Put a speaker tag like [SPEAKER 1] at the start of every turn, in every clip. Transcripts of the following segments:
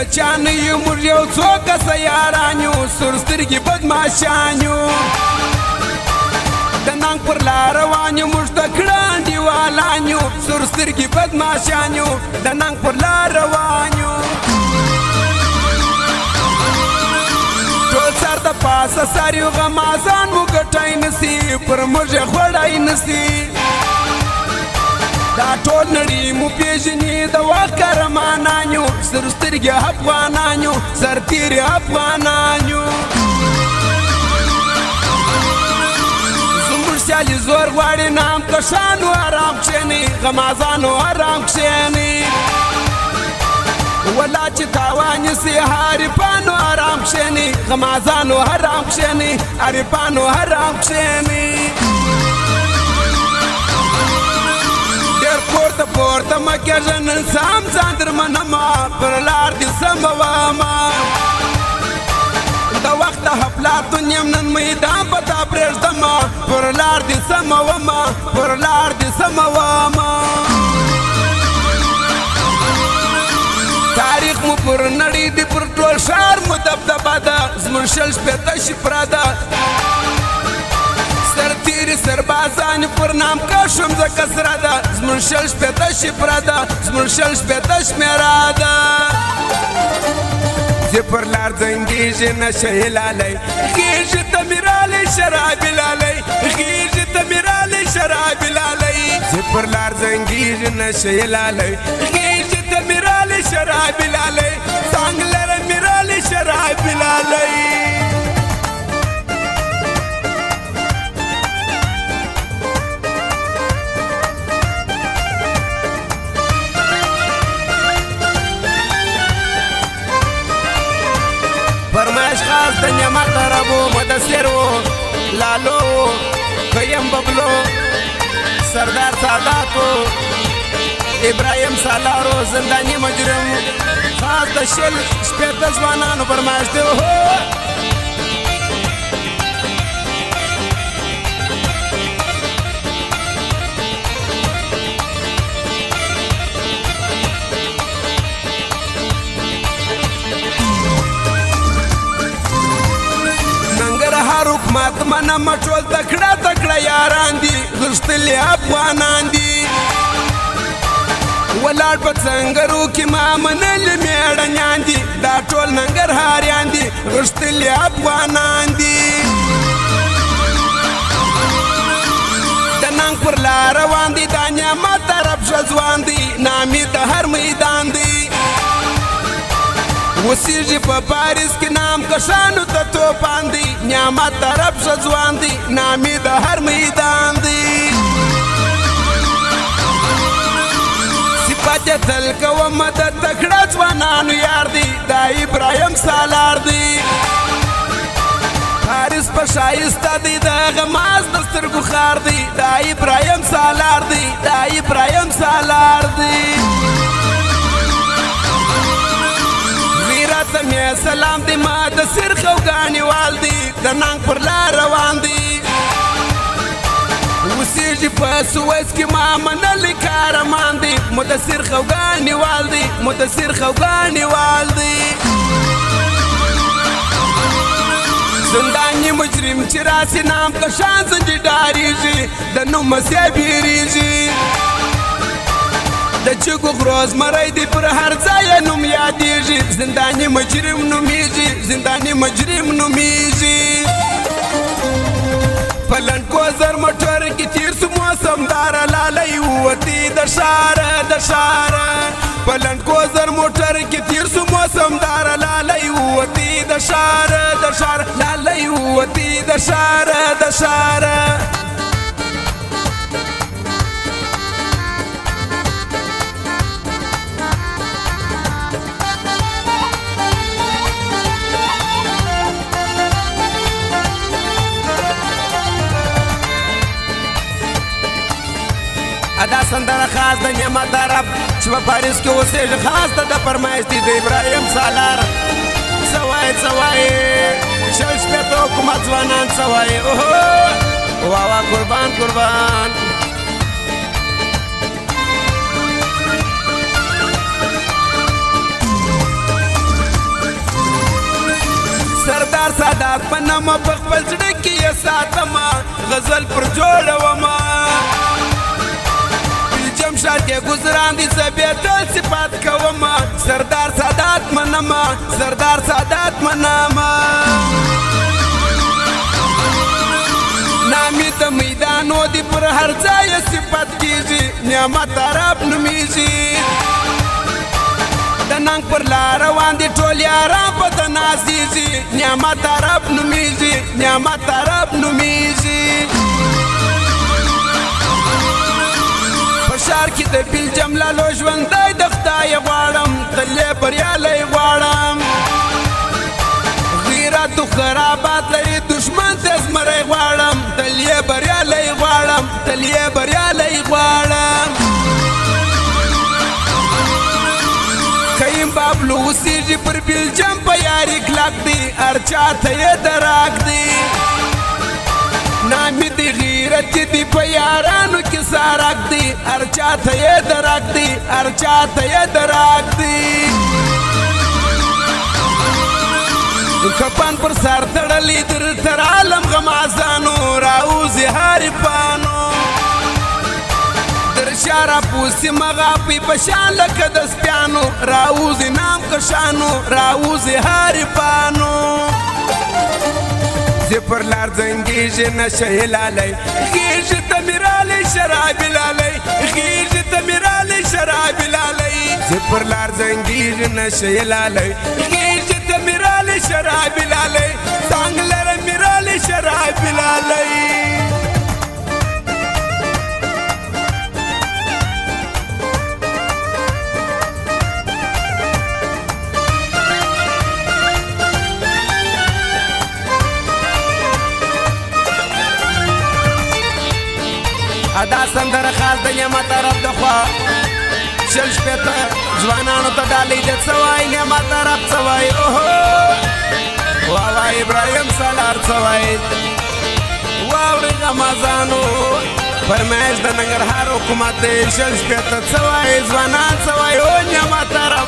[SPEAKER 1] د چانه یو موږ یو څو کسه یاران یو سور سترګې بدماشان یو د ننګ پر لار روان یو موږ ته کړه انډیوالان یو سور سترګې بدماشان یو د ننګ پر لار روان یو ټول سر د پاسه سر یو غمازان مو ګټای نسی پر موږ یې خوړای نسی دا ټول نړۍ مو پیژني د وخت قهرمانان یو سر سترګې افغانان یو سرتېري افغانان یو زموږ سیالي زور غواړي نام کشانو ارام کښېنئ غمازانو ارام کښېنئ ولا چې تاوان یې حریفانو ارام کښېنئ غمازانو ارام کښېنئ حریفانو ارام کښېنئ پورته پورته مه کېږه نن سم ځان در منمه پر لار دې سمومه د وخت د حفلاتون یم نن میدان په تا پرېږدمه پر لار دې سمومه پر لار دې سمومه تاریخ مو پر نړۍ دی پر ټول ښار مو دبدبه ده زموږ شل شپېته شپره ده سرتېري سربازان پر نام کشم ځکه سره ده زموږ شل شپېته شپره ده زموږ شل شپېته شمېره ده زه پر لار زنګېږي نشه یې لالی غېږې ته مې رالی شرابي لالی غېږې ته مې رالی شرابي لالی زه پر لار زنګېږي نشه یې لالی غېږې ته مې رالی شرابي لالی څنګ لره مې رالی شرابي لالی فرمایش خاص د نعمت ربو مدثر و لالو قیم ببلو سردار سادات و ابراهیم سالارو زندانی مجرم خاص د شل شپېته ځوانانو فرمایش دی حکومت منم ټول تکړه تکړه یاران دي غښتلي افغانان دي ولاړ په سنګرو کې ما منلي مېړنیان دي دا ټول ننګرهاریان دي غښتلي افغانان دي د ننګ پر لار روان دي دا نعمت طرف ښه ځوان دي نامي د هر میدان دي اوسېږي په پاریس کې نام کشانو ته توپان دي نعمت طرف ښه ځوان دي نامي د هر میدان دي صفت یې تل کومه د تکړه ځوانانو یار دي دا ابراهیم سالار دي پاریس په ښایسته دی د غماز د سترګو ښار دی دا ابراهیم سالار دی دا ابراهیم سالار دی ته مې سلام دی ما د سر خوګانې وال دی د ننګ پر لار روان دی اوسېږي په سویس کې ما منلی کارمان دی مدثر خوګانې وال دی مدثر خوګانې وال دی زنداني مجرم چې راسي نام کشان زنجي ډارېږي د نوم مسیح بیریږي د چګو غروز مری دی پر هر ځای نوم یادېږي زنداني مجرم نومیږي زنداني مجرم نومیږي په لنډکوزر موټر کې تېر سو موسم داره لالی ووتې د ښاره د ښاره په لنډکوزر موټر کې تېر سو موسم داره لالی ووتې د ښاره د ښاره لالی ووتې د ښاره د ښاره دا سندره خاص د نعمت رب چې په پاریس کې اوسېږي خاص ته د فرمایش دی د ابراهیم سالار څه وایې څه وایې شل شپېته حکومت ځوانان څه وایې اوهو وا وا قربان قربان سادات پنما بخبل زڑکی یا ساتما غزل پر جوڑوما بلجم شاد کے گزران دی زبیتل صفات کوما سردار سادات منما سردار سادات منما نامی تا میدانو دی پر ہر ځای صفت کیږي نعمت رب نومیږي د ننګ پر لار روان دي ټول یاران په د نازیږي نعمت رب نومیږي نعمت رب نومیږي په ښار کې د بلجم لالو ژوندی د خدای غواړم تل یې بریالی غواړم غیرت و خرابات لري دشمن ته زمری غواړم تل یې بریالی غواړم تل یې بریالی غواړم خیم بابلو اوسیږي پر بلجم په یاري کلک دی هر چاته یې دراک دی نامې دی غیرت دی په یارانو کې سارک دی هر چاته یې دراک دی هر چاته یې دراک دی کپان پر سر تړلی در تر عالم غمازانو راوزي حارفانو در شارا پوسی مغاپی پشان لکه د سپیانو راوزي نام کشانو راوزي حارفانو زی پر لار زنگیږي نشه هلالی غیږي ته مې رالی شرابي لالی غیږي ته مې رالی شرابي لالی زی پر لار زنگیږي نشه هلالی غیږي ته مې رالی شرابي لالی څنګ لره مې رالی شرابي لالی ادا سندر خاص د یما طرف د خوا شل شپته ځوانانو ته ډالۍ د سوای یما طرف سوای اوهو واه ابراهیم سالار سوای واوري غمازانو فرمایش د ننګرهار حکومت شل شپته سوای ځوانان سوای او یما طرف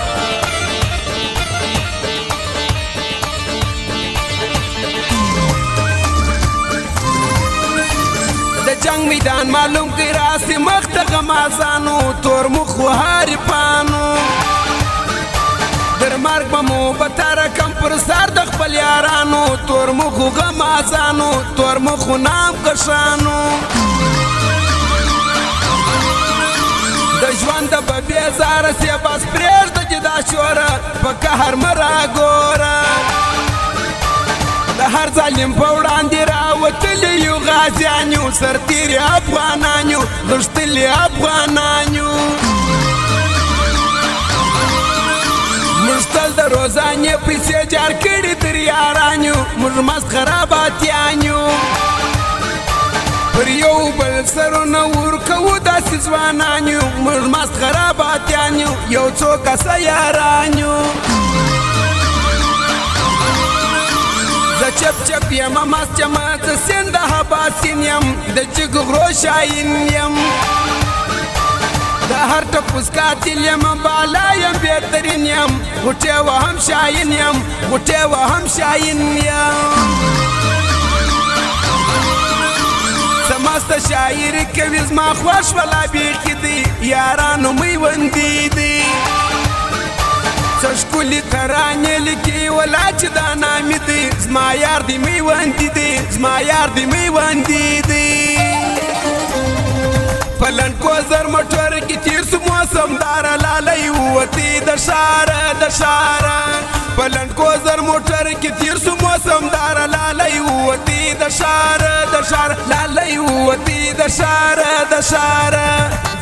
[SPEAKER 1] جنگ میدان معلوم کی راسی مخت غمازانو تور مخو حارفانو در مرگ بمو بترکم پر سر د خپل یارانو تور مخو غمازانو تور مخو نام کشانو د ژوند په بیزار سی بس پرېږده چې دا شوره په قهر مرا ګوره د هر ظالم په وړاندې راوتلي یو غازیان یو سرتیري افغانان یو غښتلي افغانان یو موږ تل د روزانې پیسې جار کړي تر یاران یو موږ مست خراباتیان یو پر یو بل سرونه ورکوو داسې ځوانان یو موږ مست خراباتیان یو یو څو کسه یاران یو زه چپ چپ یم مست یم زه سیند حباسین یم د جګ غرو شاین یم د هر ټپوس قاتل یم بالا یم بهترین یم غوټې وهم شاین یم غوټې وهم شاین یم سمسته شاعري کوي زما خوښ ولا بیخي دی یارانو میوندي دی ښکلي ترانې لیکي ولا چې دا نامې دی زما یار دی میوندي دی زما یار دی میوندي دی په لنډکوزر موټر کې تېر سو موسم داره لالی ووتې د ښاره د ښاره په لنډکوزر موټر کې تېر سو موسم داره لالی ووتې د ښاره د ښاره لالی ووتې د ښاره د ښاره